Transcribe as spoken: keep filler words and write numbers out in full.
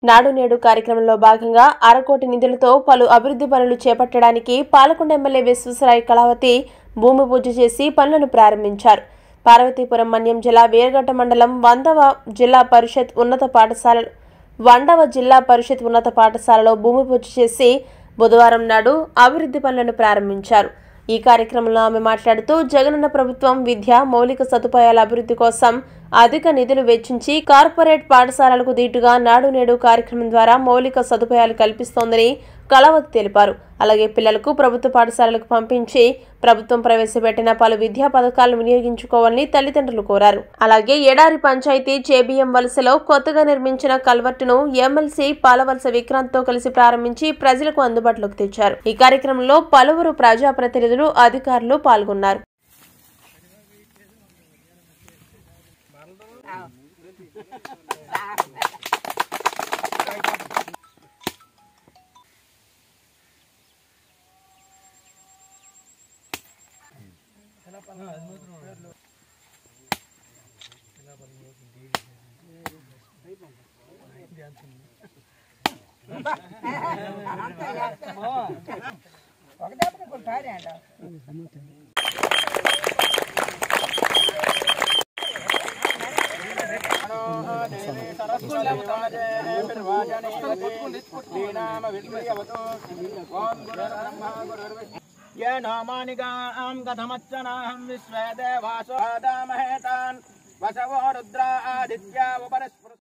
నాడు నేడు కార్యక్రమంలో భాగంగా అరకోటి నిధులతో పలు అభివృద్ధి పనులు చేపట్టడానికి పాలకొండ ఎమ్మెల్యే విశ్వేశ్వరయ్య కళావతి భూమి పూజ చేసి పనులను ప్రారంభించారు. పార్వతీపురం మన్యం జిల్లా వీరఘట్ట మండలం వందవ జిల్లా పరిషత్ ఉన్నత పాఠశాల వండవ జిల్లా పరిషత్ ఉన్నత పాఠశాలలో భూమి పూజ చేసి బుధవారం నాడు అభివృద్ధి పనులను ప్రారంభించారు. ఈ కార్యక్రమంలో ఆమె మాట్లాడుతూ జగనన్న ప్రభుత్వం విద్య మౌలిక సదుపాయాల అభివృద్ధి కోసం అధిక నిధులు వెచ్చించి కార్పొరేట్ పాఠశాలలకు దీటుగా నాడు నేడు కార్యక్రమం ద్వారా మౌలిక సదుపాయాలు కల్పిస్తోందని కళావతి తెలిపారు. అలాగే పిల్లలకు ప్రభుత్వ పాఠశాలలకు పంపించి ప్రభుత్వం ప్రవేశపెట్టిన పలు విద్యా పథకాలను వినియోగించుకోవాలని తల్లిదండ్రులు కోరారు. అలాగే ఎడారి పంచాయతీ చేబియ్యం వలసలో కొత్తగా నిర్మించిన కల్వర్టును ఎమ్మెల్సీ పాలవలస విక్రాంత్ తో కలిసి ప్రారంభించి ప్రజలకు అందుబాటులోకి తెచ్చారు. ఈ కార్యక్రమంలో పలువురు ప్రజాప్రతినిధులు అధికారులు పాల్గొన్నారు. ये नामानिकां कथमच्चनाहं विश्वे देवासो दामहेतान् वसवो रुद्रा आदित्या उपरिस्पृ